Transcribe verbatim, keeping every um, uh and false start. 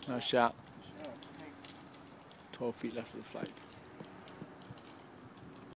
Nice shot. twelve feet left of the flag.